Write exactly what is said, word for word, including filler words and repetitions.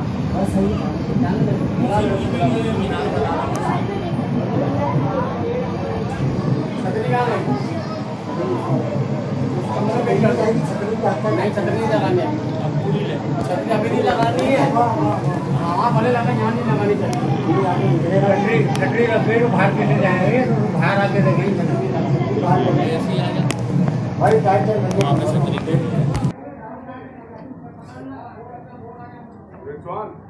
बस सही है। नहीं छतरी नहीं लगानी है, छतरी अभी नहीं लगानी है। हाँ भले लगा, यहाँ नहीं लगानी छतरी। छतरी रखे तो बाहर के ले जाएंगे, तो बाहर आके देखेंगे छतरी भाई टाइट